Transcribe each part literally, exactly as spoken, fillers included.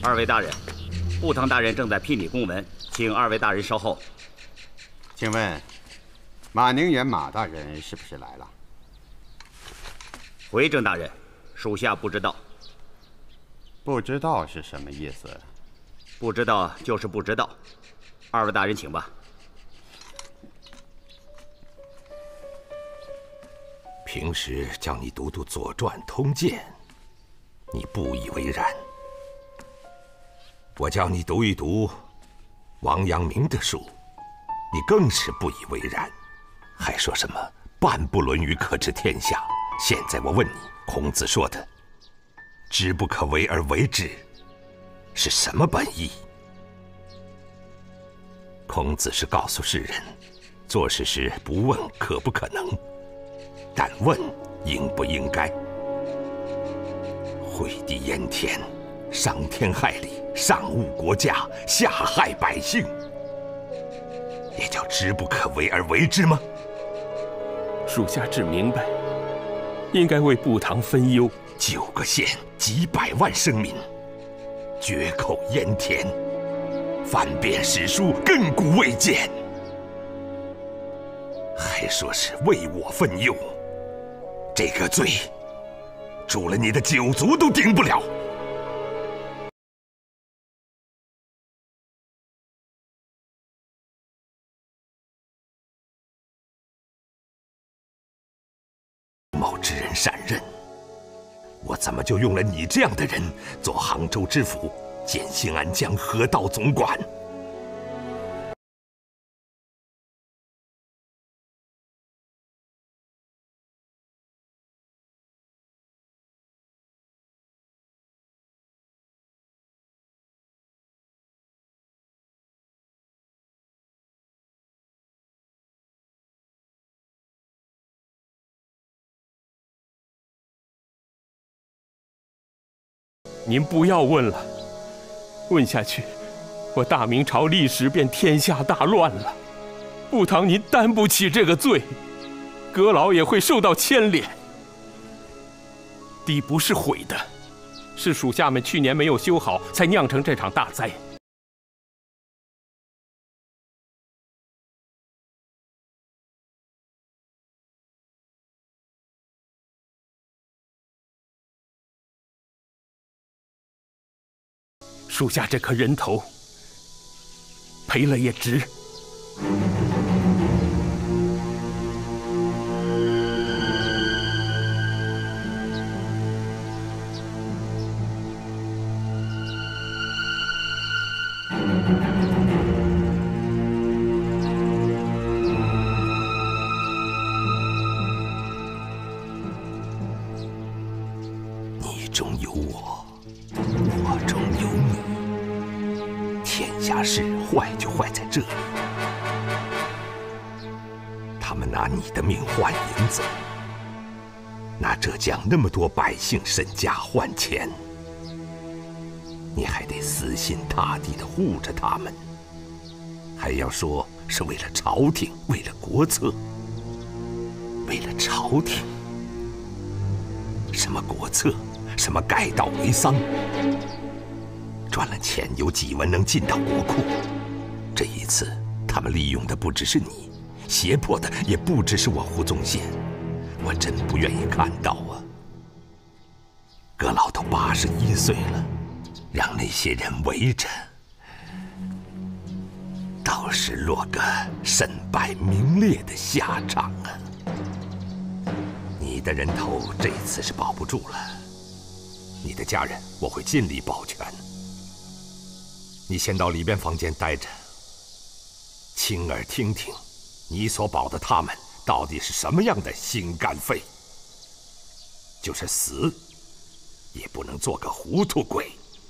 二位大人，布堂大人正在批拟公文，请二位大人稍后。 请问，马宁远马大人是不是来了？ 回正大人，属下不知道。 不知道是什么意思？ 不知道就是不知道。二位大人请吧。 平时叫你读读《左传》《通鉴》，你不以为然。我叫你读一读王阳明的书，你更是不以为然，还说什么半部《论语》可治天下。现在我问你，孔子说的“知不可为而为之”是什么本意？孔子是告诉世人，做事时不问可不可能，但问应不应该。毁地淹田，伤天害理，上误国家，下害百姓，也叫知不可为而为之吗？ 属下只明白，应该为布堂分忧。 九个县，几百万生民，决口淹田，翻遍史书，亘古未见，还说是为我分忧，这个罪，除了你的九族都顶不了。某之人擅任，我怎么就用了你这样的人做杭州知府兼新安江河道总管？ 您不要问了，问下去，我大明朝历史便天下大乱了。布堂您担不起这个罪，阁老也会受到牵连。地不是毁的，是属下们去年没有修好，才酿成这场大灾。属下这颗人头，赔了也值。 你中有我，我中有你。天下事坏就坏在这里，他们拿你的命换银子，拿浙江那么多百姓身家换钱，你还得死心塌地地护着他们，还要说是为了朝廷，为了国策，为了朝廷，什么国策，什么改道为桑。赚了钱有几文能进到国库？这一次，他们利用的不只是你，胁迫的也不只是我胡宗宪。我真不愿意看到啊！阁老都八十一岁了，让那些人围着，倒是落个身败名裂的下场啊！你的人头这次是保不住了，你的家人我会尽力保全。你先到里边房间待着，亲耳听听，你所保的他们到底是什么样的心肝肺。就是死，也不能做个糊涂鬼。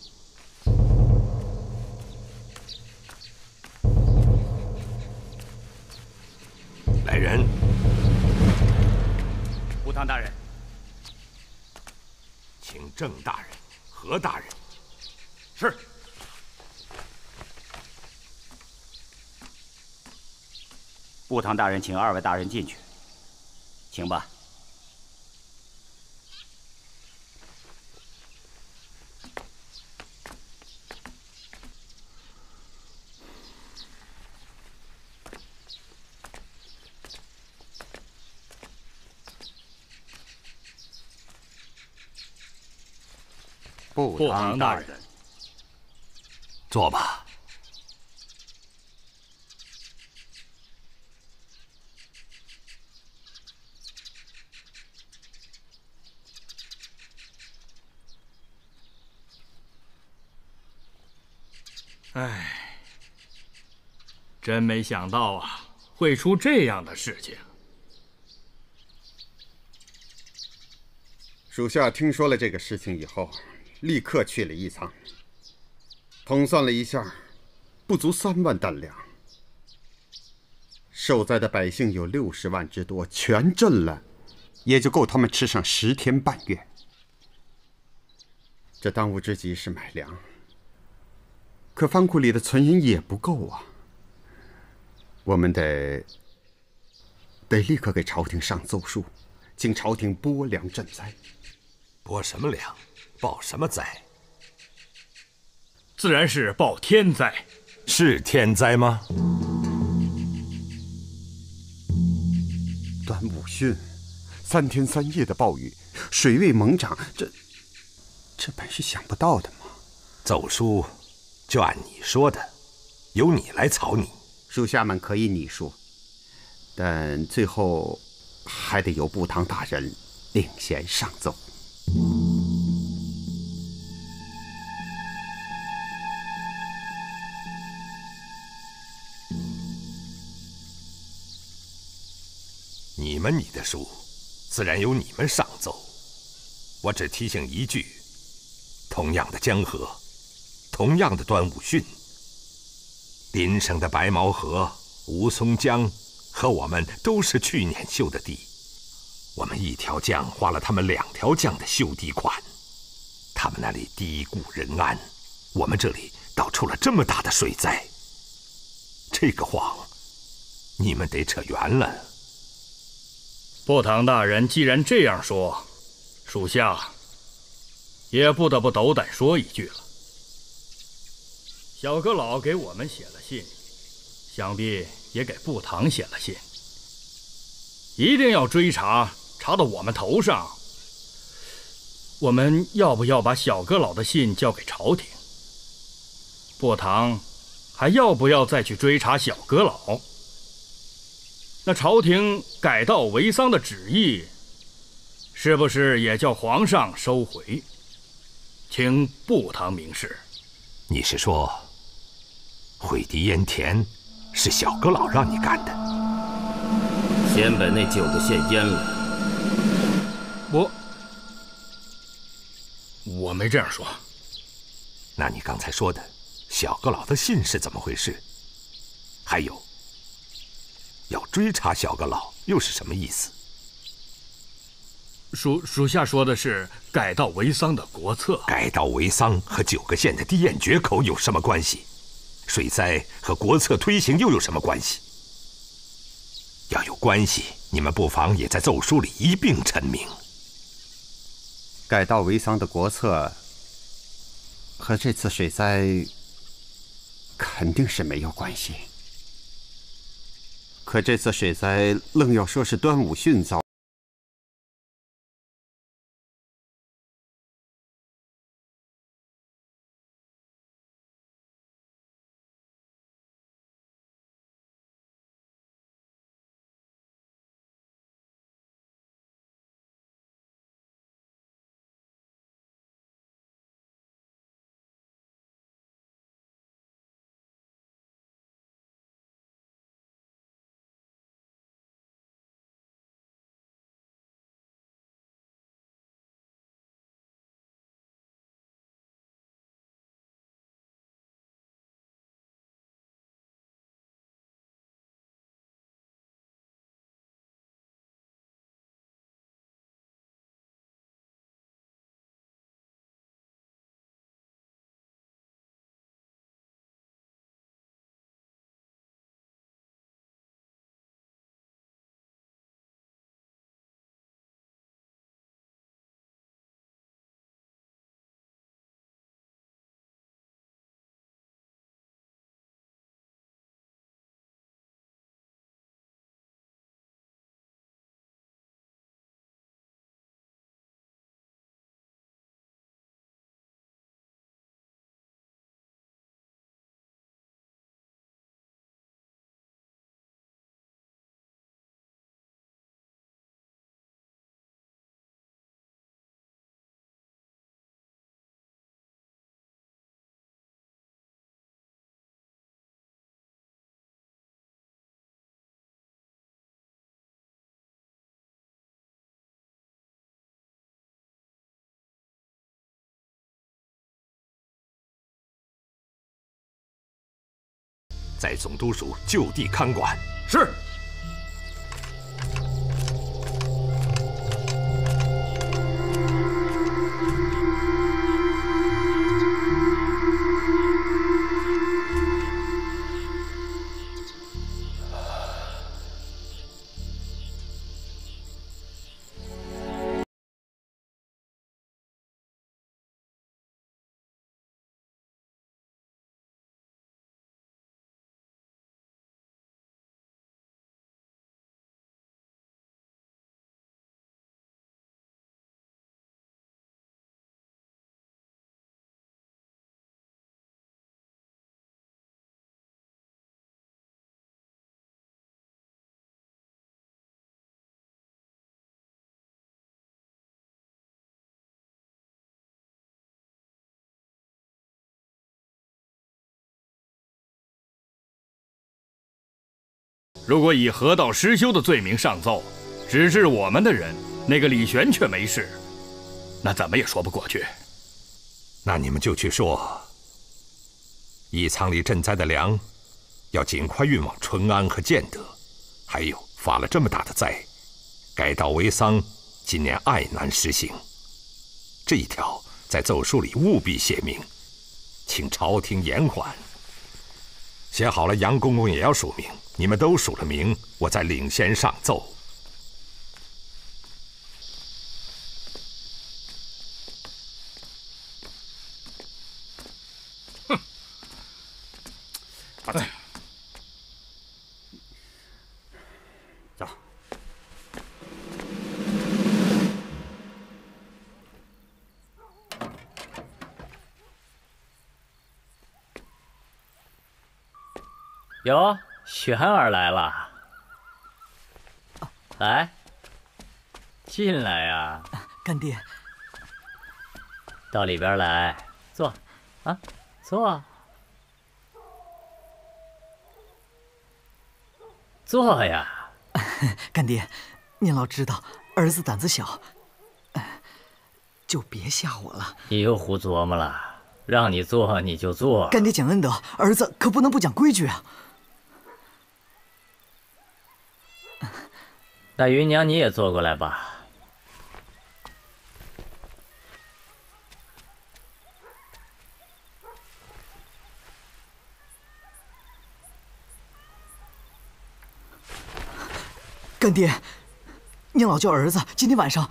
来人！ 布堂大人， 请郑大人、何大人。 是。布堂大人，请二位大人进去，请吧。 不堂大人， 坐吧。 唉，真没想到啊，会出这样的事情。 属下听说了这个事情以后，立刻去了一趟，统算了一下，不足三万担粮。受灾的百姓有六十万之多，全震了，也就够他们吃上十天半月。这当务之急是买粮。可藩库里的存银也不够啊，我们得得立刻给朝廷上奏书，请朝廷拨粮赈灾。 拨什么粮？报什么灾？ 自然是报天灾。 是天灾吗？ 端午汛，三天三夜的暴雨，水位猛涨，这这本是想不到的嘛。 奏书就按你说的，由你来草拟。 属下们可以拟书，但最后还得由部堂大人领衔上奏。 你们拟的书，自然由你们上奏。我只提醒一句：同样的江河，同样的端午汛，邻省的白毛河、吴淞江和我们都是去年修的堤。我们一条江花了他们两条江的修堤款，他们那里堤固人安，我们这里倒出了这么大的水灾。这个谎，你们得扯圆了。 部堂大人既然这样说，属下也不得不斗胆说一句了。小阁老给我们写了信，想必也给部堂写了信，一定要追查，查到我们头上。我们要不要把小阁老的信交给朝廷？部堂还要不要再去追查小阁老？那朝廷改道为桑的旨意，是不是也叫皇上收回？请部堂明示。 你是说，毁堤淹田是小阁老让你干的？ 先把那九个县淹了。 我我没这样说。 那你刚才说的小阁老的信是怎么回事？还有，要追查小阁老又是什么意思？ 属属下说的是改道为桑的国策。 改道为桑和九个县的堤堰决口有什么关系？水灾和国策推行又有什么关系？要有关系，你们不妨也在奏书里一并陈明。 改道为桑的国策和这次水灾肯定是没有关系。可这次水灾愣要说是端午汛造在总督署就地看管。 是。如果以河道失修的罪名上奏，指治我们的人，那个李玄却没事，那怎么也说不过去。 那你们就去说，义仓里赈灾的粮，要尽快运往淳安和建德。还有发了这么大的灾，改稻为桑，今年爱难实行。这一条在奏书里务必写明，请朝廷延缓。写好了，杨公公也要署名。你们都署了名，我再领先上奏。 哼！ 哎，走。 哟，玄儿来了，来，进来呀， 干爹， 到里边来，坐，啊，坐，坐呀。 干爹，您老知道儿子胆子小，就别吓我了。 你又胡琢磨了，让你坐你就坐。 干爹讲恩德，儿子可不能不讲规矩啊。 那芸娘你也坐过来吧。 干爹，您老叫儿子今天晚上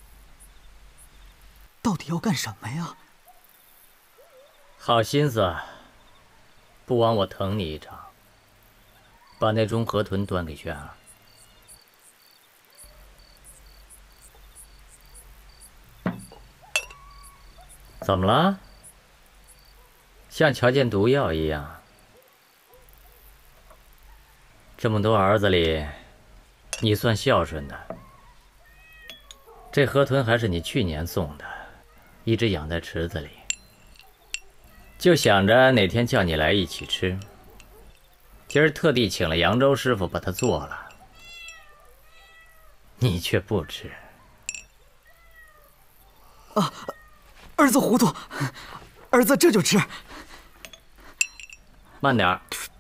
到底要干什么呀？ 好心思，不枉我疼你一场。把那盅河豚端给轩儿。怎么了？像瞧见毒药一样。这么多儿子里，你算孝顺的。这河豚还是你去年送的，一直养在池子里，就想着哪天叫你来一起吃。今儿特地请了扬州师傅把它做了，你却不吃。 啊！儿子糊涂，儿子这就吃。 慢点儿，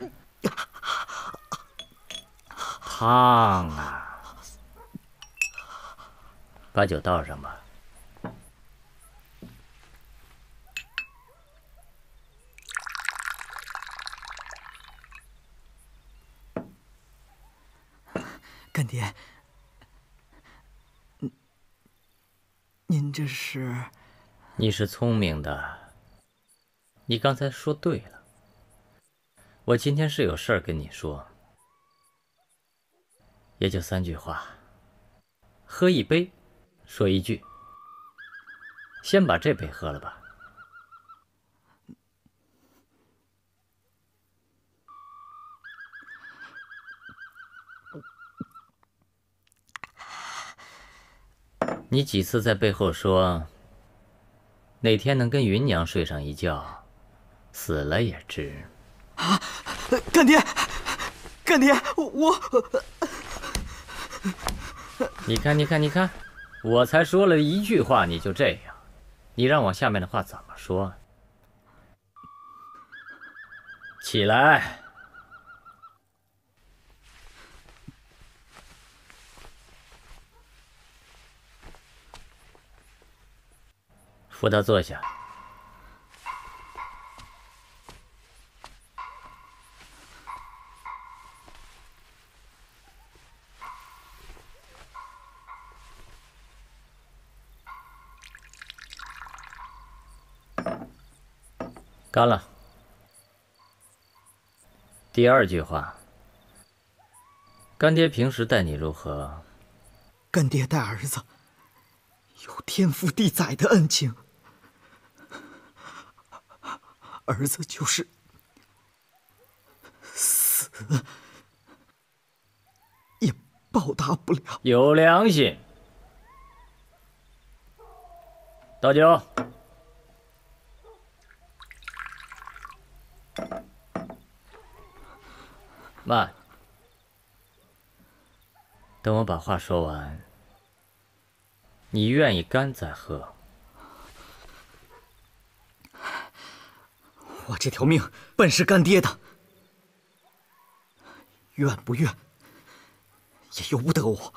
烫啊！把酒倒上吧。 干爹，您您这是？ 你是聪明的，你刚才说对了。我今天是有事儿跟你说，也就三句话，喝一杯，说一句。先把这杯喝了吧。你几次在背后说，哪天能跟芸娘睡上一觉，死了也值。 啊，干爹，干爹，我…… 你看，你看，你看，我才说了一句话，你就这样，你让我下面的话怎么说？起来， 扶他坐下。干了。第二句话，干爹平时待你如何？ 干爹待儿子有天父地载的恩情，儿子就是死也报答不了。 有良心。倒酒。慢，等我把话说完。你愿意干再喝。 我这条命本是干爹的，愿不愿也由不得我。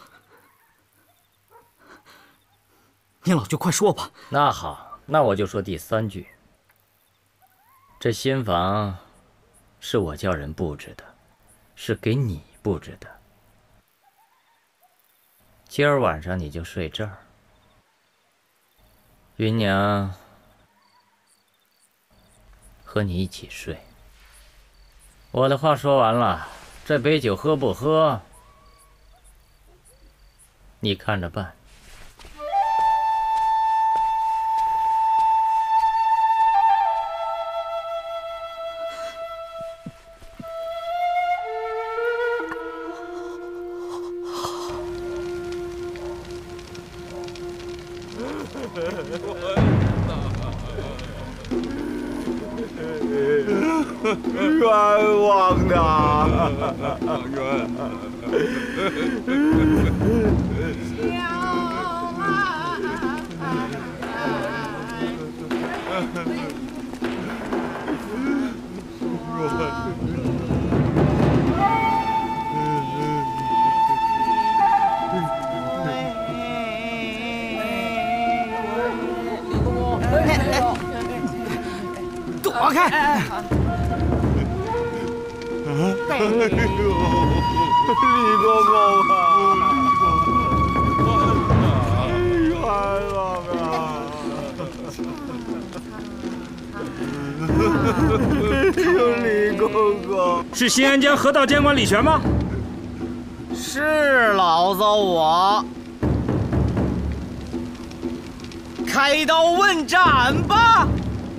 您老就快说吧。 那好，那我就说第三句。这新房是我叫人布置的，是给你布置的。今儿晚上你就睡这儿。芸娘和你一起睡。我的话说完了，这杯酒喝不喝，你看着办。 冤枉呐！冤！ 躲开！ 哎呦，李公公啊！冤枉啊！哎呦，李公公， 是新安江河道监管李全吗？ 是老子我。开刀问斩吧！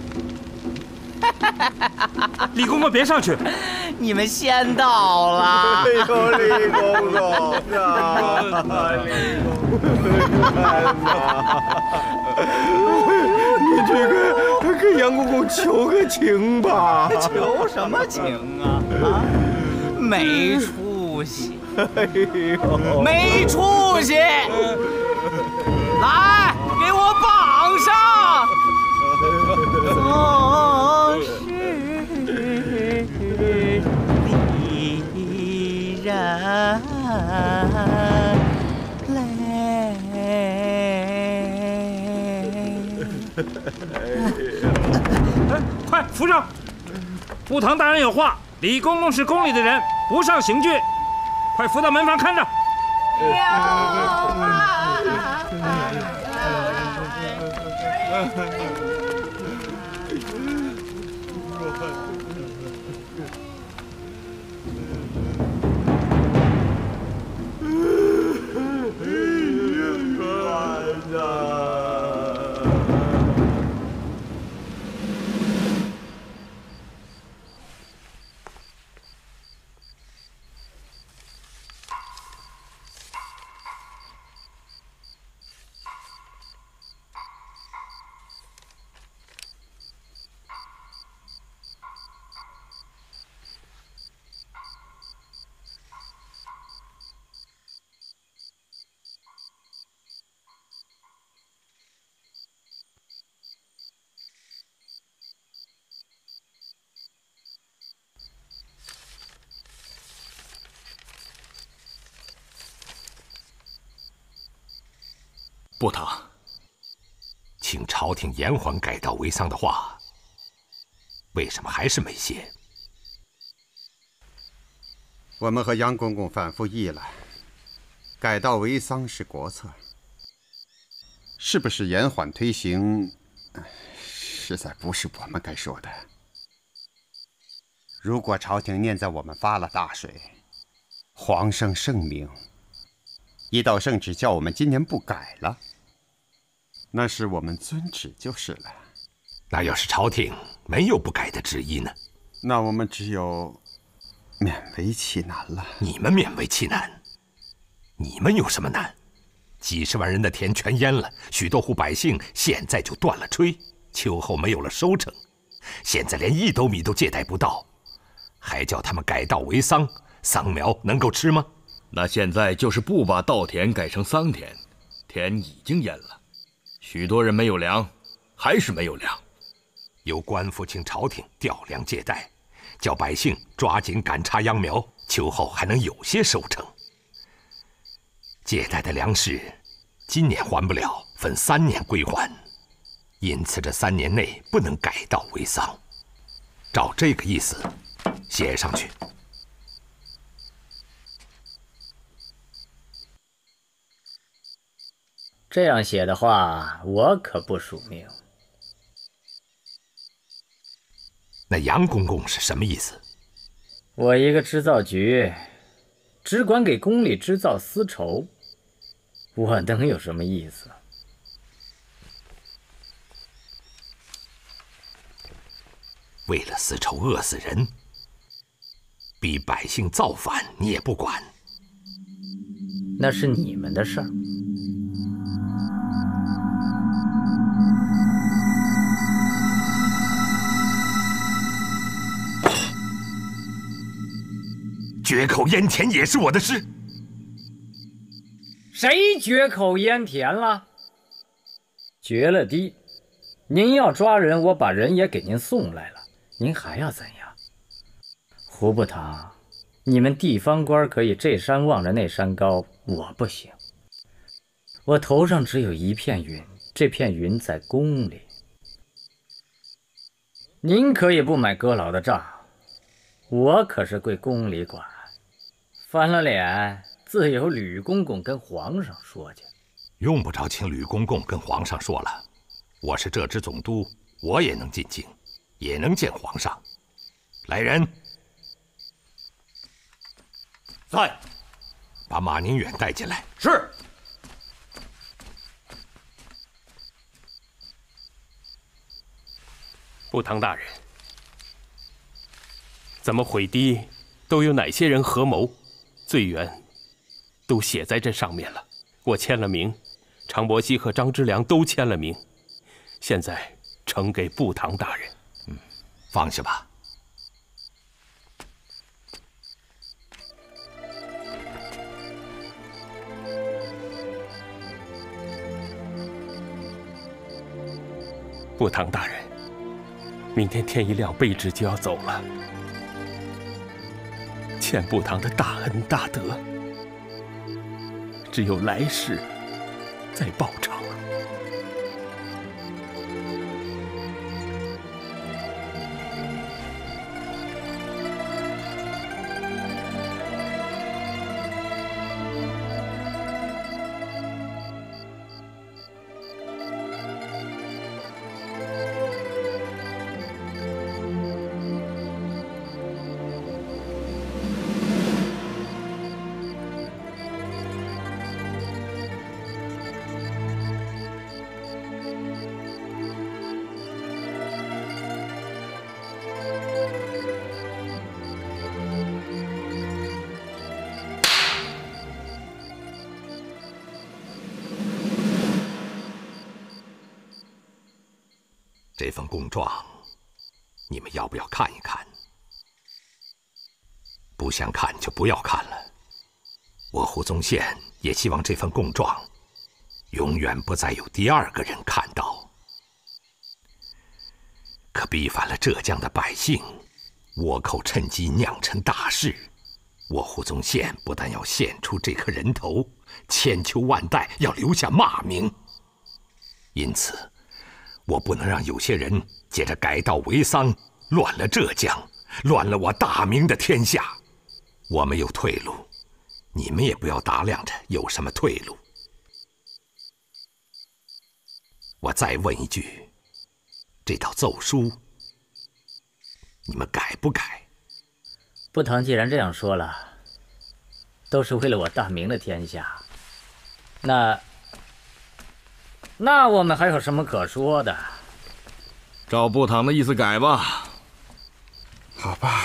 李公公别上去， 你们先到了。 哎呦，李公公啊！李公公，你去给给杨公公求个情吧。 求什么情啊？啊，没出息！ 哎呦， 没出息！来，给我绑上！总是敌人哎，快扶上！布堂大人有话，李公公是宫里的人，不上刑具。快扶到门房看着。 布堂，请茶。 朝廷延缓改道为桑的话，为什么还是没写？ 我们和杨公公反复议了，改道为桑是国策，是不是延缓推行，实在不是我们该说的。如果朝廷念在我们发了大水，皇上圣明，一道圣旨叫我们今年不改了，那是我们遵旨就是了。 那要是朝廷没有不改的旨意呢？ 那我们只有勉为其难了。 你们勉为其难？你们有什么难？几十万人的田全淹了，许多户百姓现在就断了炊，秋后没有了收成，现在连一斗米都借贷不到，还叫他们改稻为桑，桑苗能够吃吗？ 那现在就是不把稻田改成桑田，田已经淹了，许多人没有粮，还是没有粮。 由官府请朝廷调粮借贷，叫百姓抓紧赶插秧苗，秋后还能有些收成。借贷的粮食今年还不了，分三年归还，因此这三年内不能改稻为桑。照这个意思写上去。 这样写的话，我可不署名。 那杨公公是什么意思？ 我一个织造局，只管给宫里织造丝绸，我能有什么意思？ 为了丝绸饿死人，逼百姓造反，你也不管？ 那是你们的事儿。 决口淹田也是我的事。 谁决口淹田了？决了的，您要抓人，我把人也给您送来了，您还要怎样？胡部堂，你们地方官可以这山望着那山高，我不行。我头上只有一片云，这片云在宫里。您可以不买阁老的账，我可是归宫里管。翻了脸，自有吕公公跟皇上说去。 用不着请吕公公跟皇上说了，我是浙支总督，我也能进京，也能见皇上。来人， 在， 把马宁远带进来。 是。 部堂大人，咱们毁堤都有哪些人合谋？罪源都写在这上面了，我签了名，常伯熙和张之良都签了名，现在呈给部堂大人。 嗯，放下吧。 部堂大人，明天天一亮，卑职就要走了。欠部堂的大恩大德，只有来世再报偿。 这份供状，你们要不要看一看？不想看就不要看了。我胡宗宪也希望这份供状永远不再有第二个人看到。可逼反了浙江的百姓，倭寇趁机酿成大事。我胡宗宪不但要献出这颗人头，千秋万代要留下骂名。因此， 我不能让有些人借着改道为桑，乱了浙江，乱了我大明的天下。我没有退路，你们也不要打量着有什么退路。我再问一句，这道奏书，你们改不改？ 不堂既然这样说了，都是为了我大明的天下，那那我们还有什么可说的？ 照不堂的意思改吧。 好吧。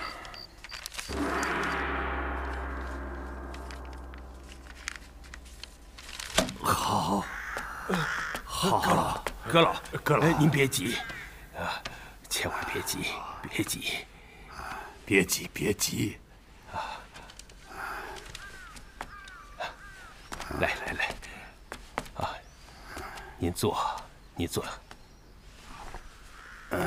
好，好，阁老，阁老，您别急，啊，千万别急，别急，别急，别急，啊，来来来，啊，您坐，您坐。 嗯，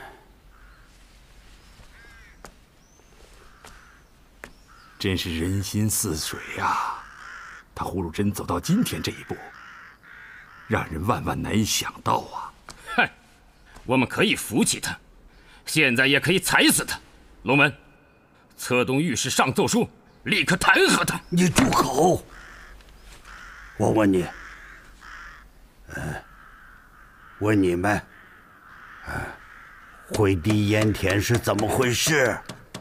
真是人心似水呀！他葫芦真走到今天这一步，让人万万难以想到啊！ 嗨，我们可以扶起他，现在也可以踩死他。龙门，策动御史上奏书，立刻弹劾他。 你住口！我问你，嗯，问你们，嗯，回敌盐田是怎么回事？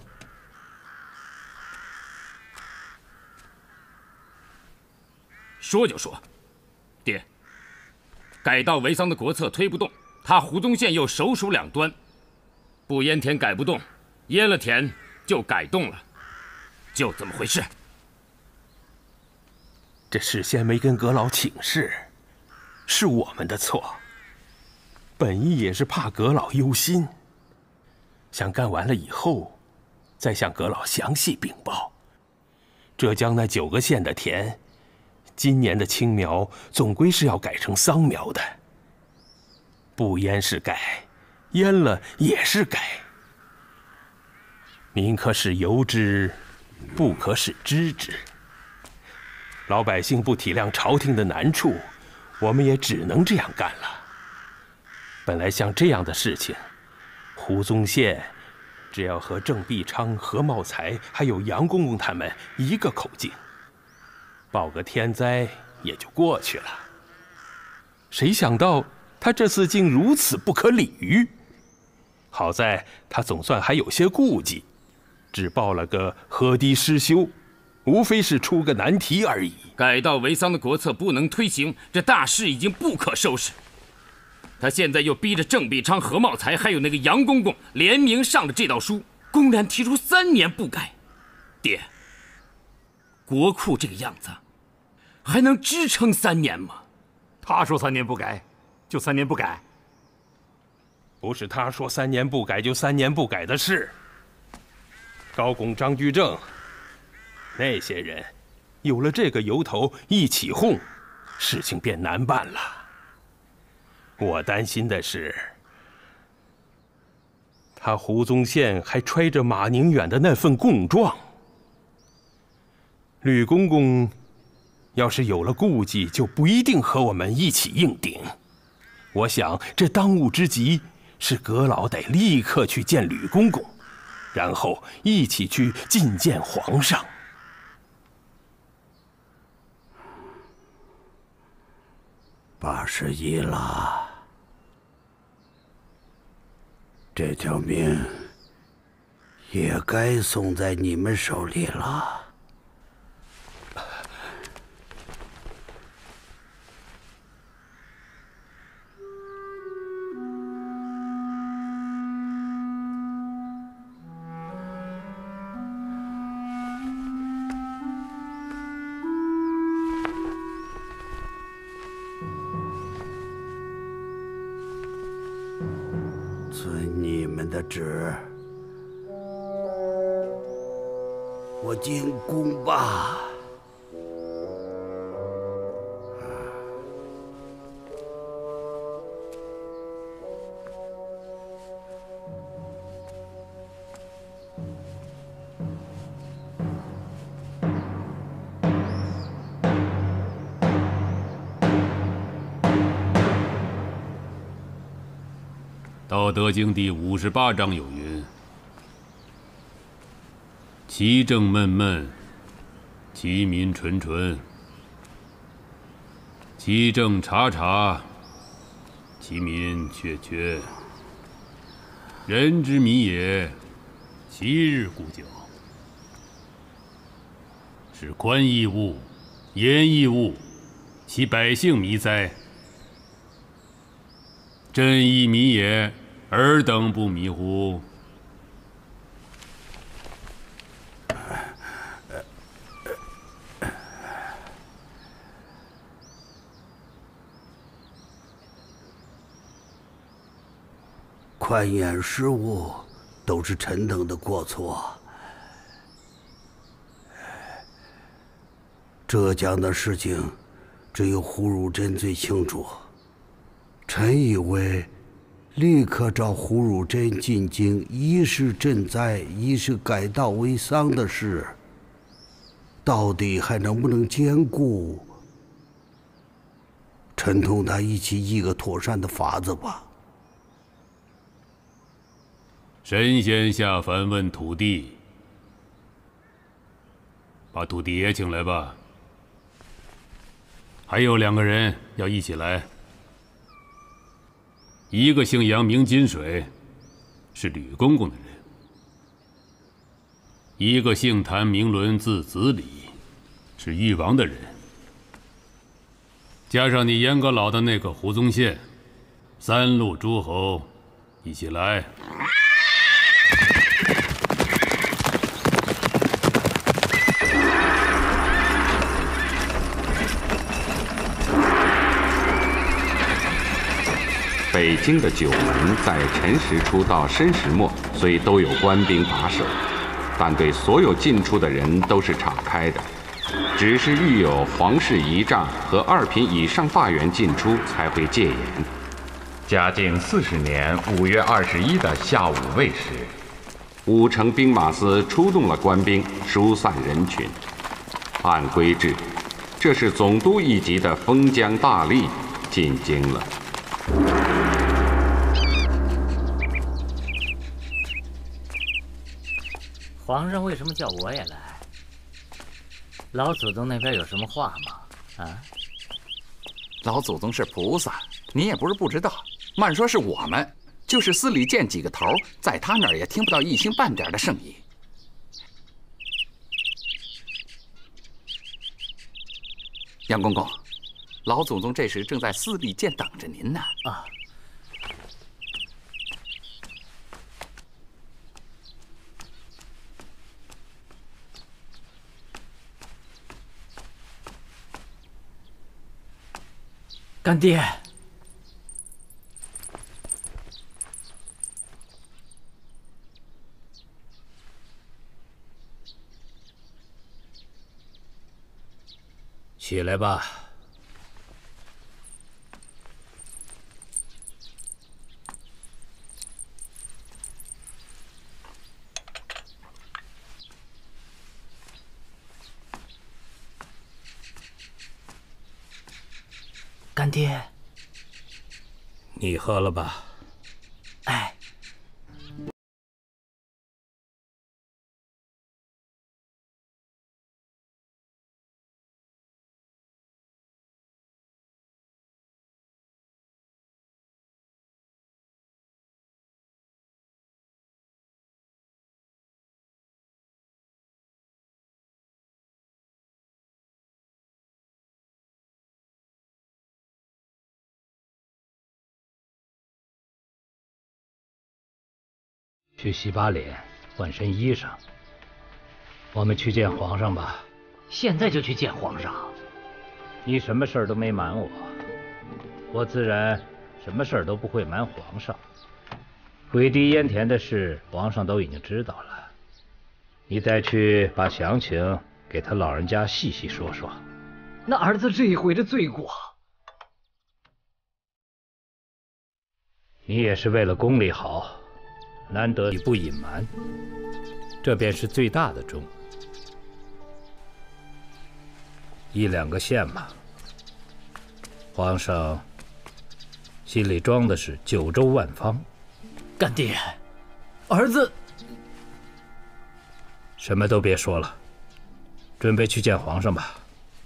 说就说，爹，改道为桑的国策推不动，他胡宗宪又首鼠两端，不淹田改不动，淹了田就改动了，就这么回事。 这事先没跟阁老请示，是我们的错。本意也是怕阁老忧心，想干完了以后，再向阁老详细禀报。浙江那九个县的田，今年的青苗总归是要改成桑苗的，不淹是改，淹了也是改。民可使由之，不可使知之。老百姓不体谅朝廷的难处，我们也只能这样干了。本来像这样的事情，胡宗宪只要和郑必昌、何茂才还有杨公公他们一个口径，报个天灾也就过去了。谁想到他这次竟如此不可理喻！好在他总算还有些顾忌，只报了个河堤失修，无非是出个难题而已。 改道为桑的国策不能推行，这大事已经不可收拾。他现在又逼着郑必昌、何茂才还有那个杨公公联名上了这道书，公然提出三年不改。爹，国库这个样子，还能支撑三年吗？ 他说三年不改，就三年不改。 不是他说三年不改就三年不改的事。高拱、张居正那些人，有了这个由头一起哄，事情便难办了。我担心的是，他胡宗宪还揣着马宁远的那份供状。吕公公要是有了顾忌，就不一定和我们一起硬顶。我想这当务之急是阁老得立刻去见吕公公，然后一起去觐见皇上。 八十一了，这条命也该送在你们手里了。遵你们的旨，我进宫吧。 道德经第五十八章有云：“其政闷闷，其民淳淳；其政察察，其民确确。人之民也，其日固久。是官亦物，言亦物，其百姓弥哉？朕亦迷也，尔等不迷乎？” 宽严失误，都是臣等的过错。浙江的事情，只有胡汝珍最清楚。臣以为，立刻召胡汝珍进京，一是赈灾，一是改道为桑的事，到底还能不能兼顾？臣同他一起议个妥善的法子吧。 神仙下凡问土地，把土地爷请来吧。还有两个人要一起来，一个姓杨名金水，是吕公公的人；一个姓谭名伦，字子李，是誉王的人。加上你严阁老的那个胡宗宪，三路诸侯一起来。 北京的九门在辰时初到申时末虽都有官兵把守，但对所有进出的人都是敞开的，只是遇有皇室仪仗和二品以上大员进出才会戒严。嘉靖四十年五月二十一的下午未时，武城兵马司出动了官兵，疏散人群。按规制，这是总督一级的封疆大吏进京了。 皇上为什么叫我也来？老祖宗那边有什么话吗？啊？ 老祖宗是菩萨，你也不是不知道。慢说是我们，就是司礼监几个头，在他那儿也听不到一星半点的圣意。杨公公，老祖宗这时正在司礼监等着您呢。 啊。干爹， 起来吧。 干爹， 你喝了吧。 哎。 去洗把脸，换身衣裳。我们去见皇上吧。 现在就去见皇上？ 你什么事儿都没瞒我，我自然什么事儿都不会瞒皇上。毁堤淹田的事，皇上都已经知道了。你再去把详情给他老人家细细说说。 那儿子这一回的罪过， 你也是为了宫里好。难得你不隐瞒，这便是最大的忠。一两个县嘛，皇上心里装的是九州万方， 干爹，儿子，什么都别说了，准备去见皇上吧。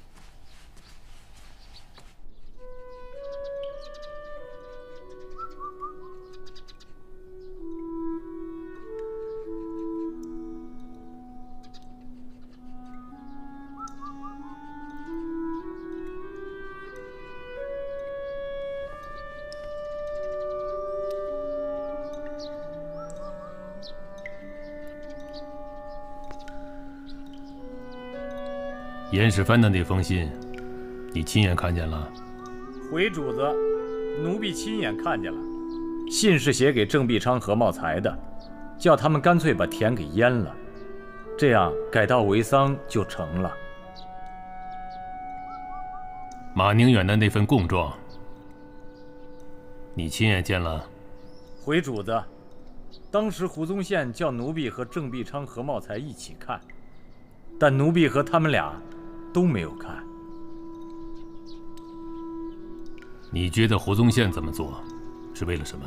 严世蕃的那封信，你亲眼看见了？ 回主子，奴婢亲眼看见了。信是写给郑必昌、何茂才的，叫他们干脆把田给淹了，这样改稻为桑就成了。 马宁远的那份供状，你亲眼见了？ 回主子，当时胡宗宪叫奴婢和郑必昌、何茂才一起看，但奴婢和他们俩都没有看。 你觉得胡宗宪这么做是为了什么？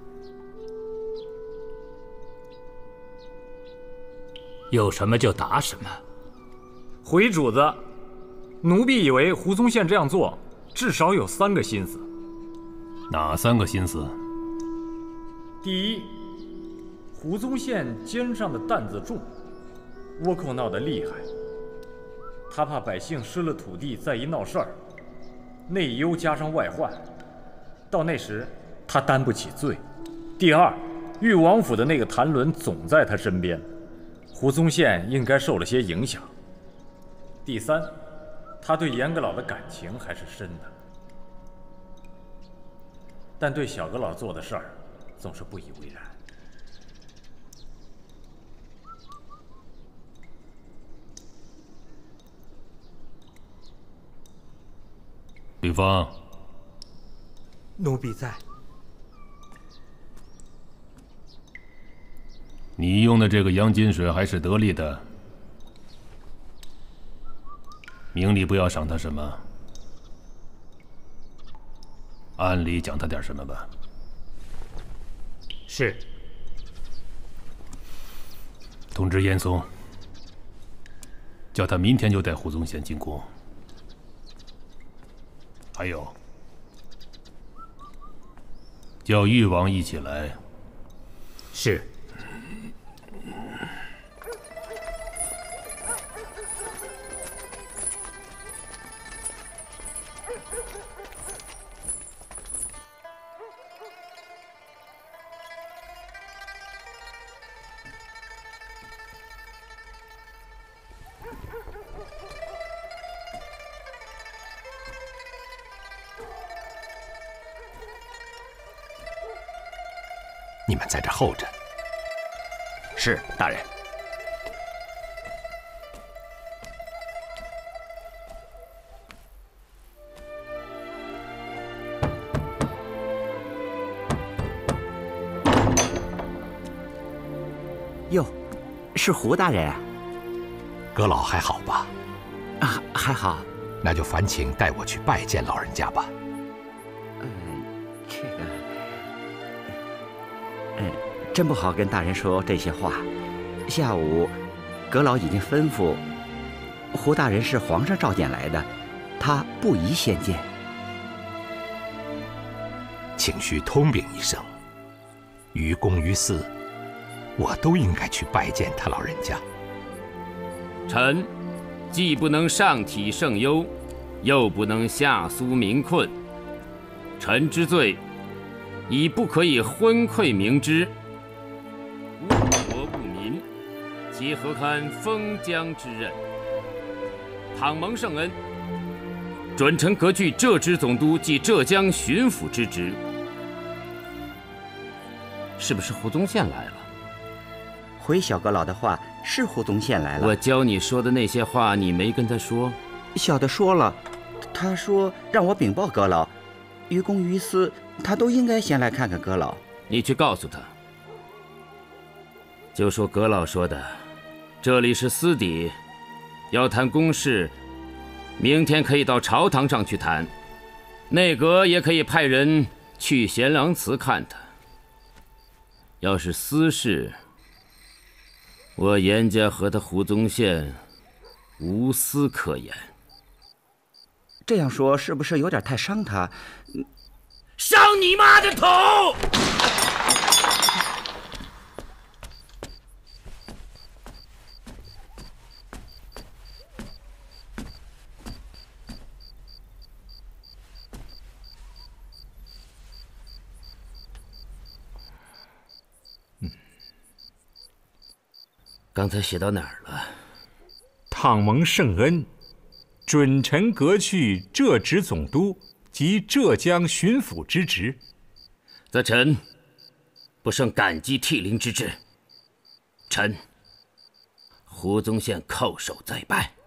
有什么就答什么。 回主子，奴婢以为胡宗宪这样做至少有三个心思。 哪三个心思？ 第一，胡宗宪肩上的担子重，倭寇闹得厉害，他怕百姓失了土地，再一闹事儿，内忧加上外患，到那时他担不起罪。第二，裕王府的那个谭伦总在他身边，胡宗宪应该受了些影响。第三，他对严阁老的感情还是深的，但对小阁老做的事儿总是不以为然。 吕方， 奴婢在。 你用的这个洋金水还是得力的，明里不要赏他什么，暗里讲他点什么吧。 是。 通知严嵩，叫他明天就带胡宗宪进宫。还有，叫誉王一起来。 是。 你们在这候着。 是，大人。 哟，是胡大人啊。 阁老还好吧？ 啊，还好。 那就烦请带我去拜见老人家吧。 嗯，这个，嗯，真不好跟大人说这些话。下午，阁老已经吩咐，胡大人是皇上召见来的，他不宜先见。 请须通禀一声，于公于私，我都应该去拜见他老人家。 臣既不能上体圣忧，又不能下苏民困。臣之罪，已不可以昏聩明之。误国误民，其何堪封疆之任？倘蒙圣恩，准臣革去浙支总督及浙江巡抚之职。是不是胡宗宪来了？ 回小阁老的话，是胡宗宪来了。 我教你说的那些话，你没跟他说？ 小的说了，他说让我禀报阁老，于公于私，他都应该先来看看阁老。 你去告诉他，就说阁老说的，这里是私邸，要谈公事，明天可以到朝堂上去谈，内阁也可以派人去贤良祠看他。 要是私事，我严家和他胡宗宪无私可言。 这样说是不是有点太伤他？ 伤你妈的头！刚才写到哪儿了？ 汤蒙圣恩，准臣革去浙直总督及浙江巡抚之职。 则臣不胜感激涕零之至。臣胡宗宪叩首再拜。